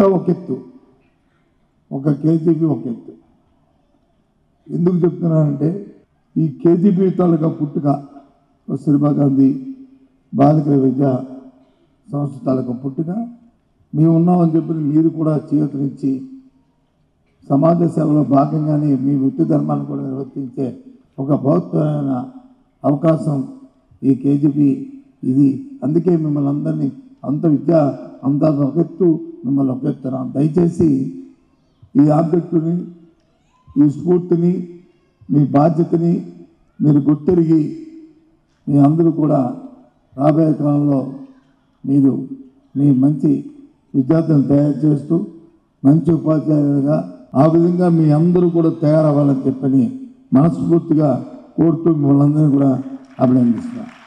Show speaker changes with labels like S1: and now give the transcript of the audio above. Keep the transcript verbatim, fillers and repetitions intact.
S1: అంతా ఒక ఎత్తు, ఒక కేజీబీ ఒక ఎత్తు. ఎందుకు చెప్తున్నానంటే ఈ కేజీబీ తాలూకా పుట్టుక కస్తూర్బా గాంధీ బాలికల విద్యా సంస్థ తాలూకా పుట్టుక మేము ఉన్నామని చెప్పి మీరు కూడా చేతునిచ్చి సమాజ సేవలో భాగంగానే మీ వృత్తి ధర్మాన్ని కూడా నిర్వర్తించే ఒక బౌద్ధమైన అవకాశం ఈ కేజీబీ ఇది. అందుకే మిమ్మల్ని అందరినీ అంత విద్య అంత ఒక ఎత్తు మిమ్మల్ని ఒక ఎత్తున దయచేసి ఈ ఆబ్జెక్టుని ఈ స్ఫూర్తిని మీ బాధ్యతని మీరు గుర్తిరిగి మీ అందరూ కూడా రాబోయే కాలంలో మీరు మీ మంచి విద్యార్థులను తయారు చేస్తూ మంచి ఉపాధ్యాయులుగా ఆ విధంగా మీ అందరూ కూడా తయారవ్వాలని చెప్పని మనస్ఫూర్తిగా కోరుతూ మిమ్మల్ని అందరినీ కూడా అభినందిస్తున్నాను.